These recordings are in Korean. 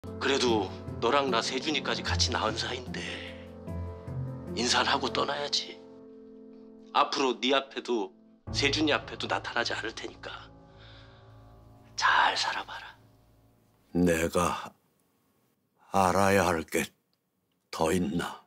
그래도 너랑 나 세준이까지 같이 낳은 사이인데 인사를 하고 떠나야지. 앞으로 네 앞에도 세준이 앞에도 나타나지 않을 테니까 잘 살아봐라. 내가 알아야 할 게 더 있나?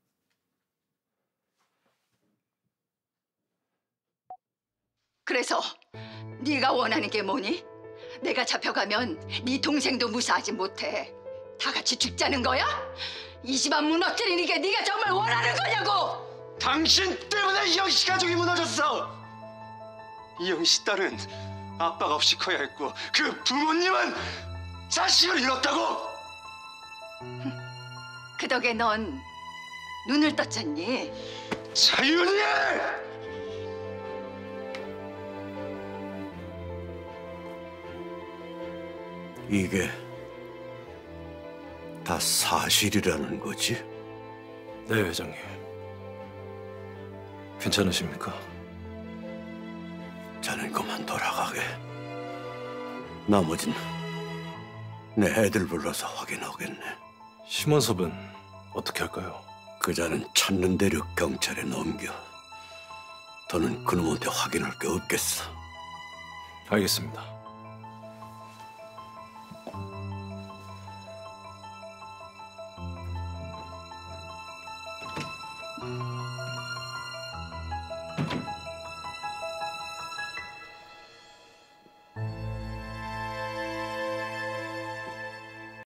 그래서 네가 원하는 게 뭐니? 내가 잡혀가면 네 동생도 무사하지 못해. 다 같이 죽자는 거야? 이 집안 무너뜨리는 게 네가 정말 원하는 거냐고! 당신 때문에 이영 씨 가족이 무너졌어. 이영 씨 딸은 아빠가 없이 커야 했고 그 부모님은 자식을 잃었다고. 그 덕에 넌 눈을 떴잖니. 자윤이! 이게 다 사실이라는 거지? 네, 회장님. 괜찮으십니까? 자넨 그만 돌아가게. 나머진 내 애들 불러서 확인하겠네. 심원섭은 어떻게 할까요? 그자는 찾는 대로 경찰에 넘겨. 더는 그놈한테 확인할 게 없겠어. 알겠습니다.